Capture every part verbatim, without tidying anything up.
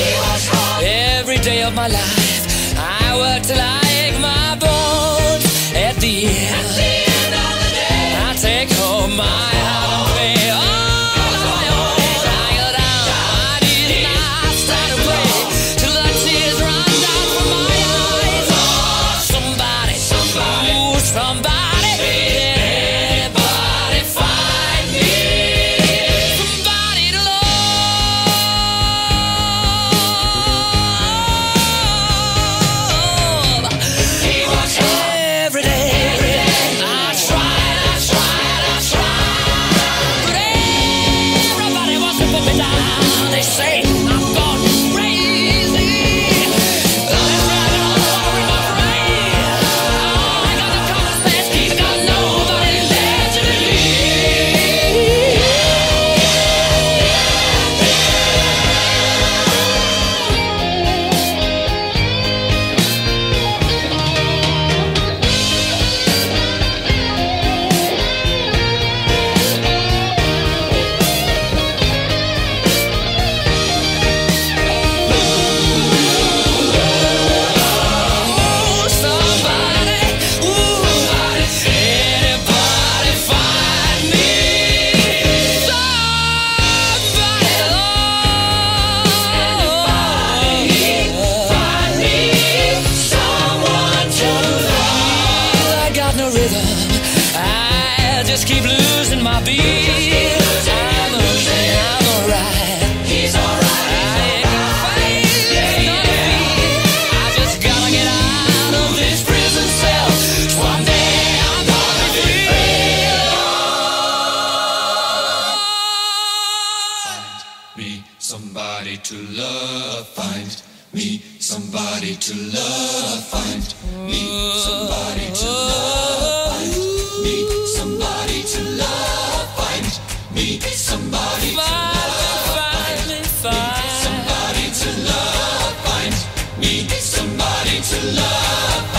Every day of my life, I work till I ache my bones. At the end, At the end of the day, I take home my heart and pay all of my own. I go down, I need a night, start to play till the tears run down from my eyes. Oh, somebody, somebody, ooh, somebody.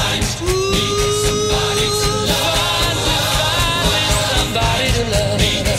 Somebody to love.